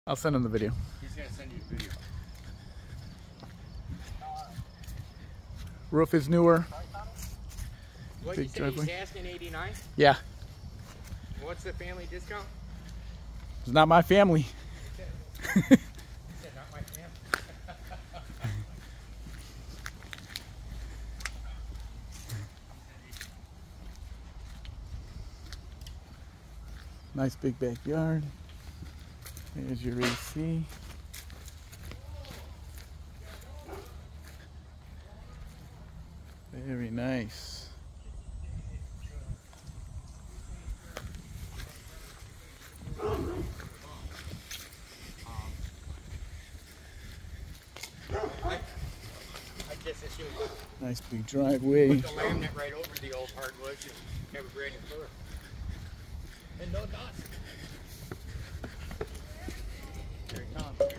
I'll send him the video. He's gonna send you a video. Roof is newer. What Big you say driveway. he's asking 89? Yeah. What's the family discount? It's not my family. He said not my family. Nice big backyard. There's your AC. Very nice. I guess it should Nice big driveway. put the laminate right over the old hardwoods and have a brand new floor. And no dust. Here it comes.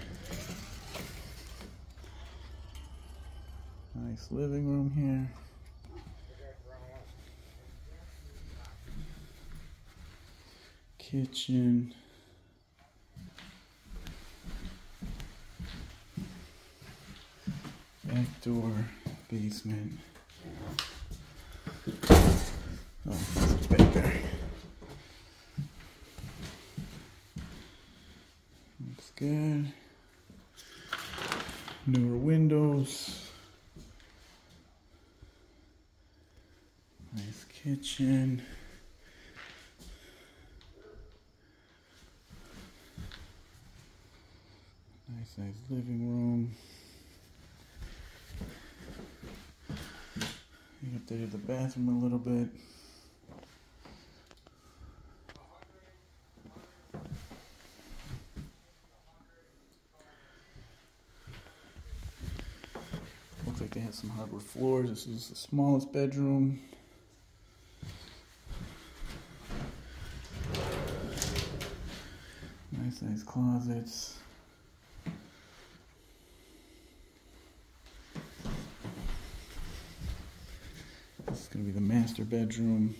Nice living room here. Kitchen. Back door, basement. Oh, it's back there. Looks good. Newer windows. Nice kitchen. Nice living room. You updated the bathroom a little bit. Looks like they have some hardwood floors. This is the smallest bedroom. Nice closets. This is going to be the master bedroom.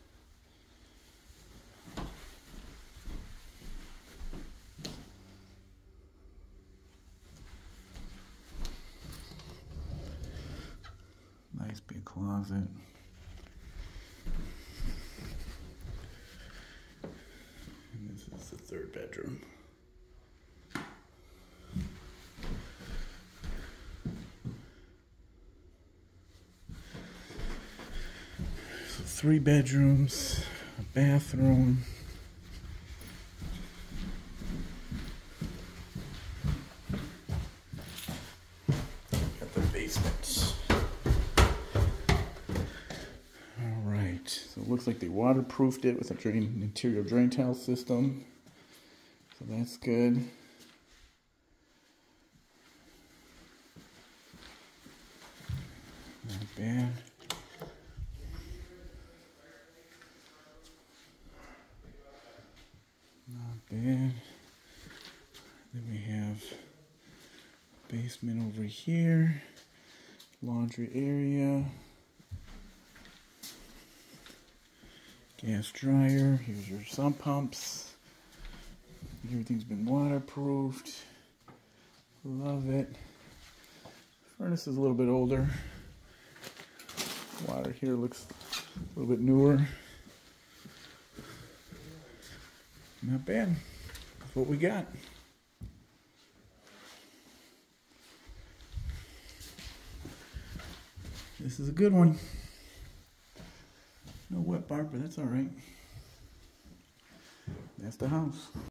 Nice big closet. And this is the third bedroom. So 3 bedrooms, a bathroom. Got the basement. Alright, so it looks like they waterproofed it with a interior drain tile system. So that's good. Not bad. Not bad. Then we have basement over here, laundry area, gas dryer. Here's your sump pumps. Everything's been waterproofed. Love it. Furnace is a little bit older. Water here looks a little bit newer. Not bad. That's what we got. This is a good one. No wet bar, but that's all right. That's the house.